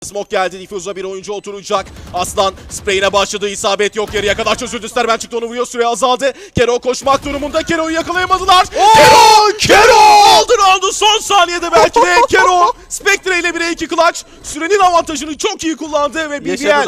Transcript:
Smoke geldi. Diffuse'a bir oyuncu oturacak. Aslan spreyine başladı. İsabet yok. Geriye kadar çözüldü. Sterben çıktı, onu vuruyor. Süre azaldı. Kero koşmak durumunda. Kero'yu yakalayamadılar. Kero aldı son saniyede belki de. Kero Spectre ile 1'e 2 clutch. Sürenin avantajını çok iyi kullandı ve BBL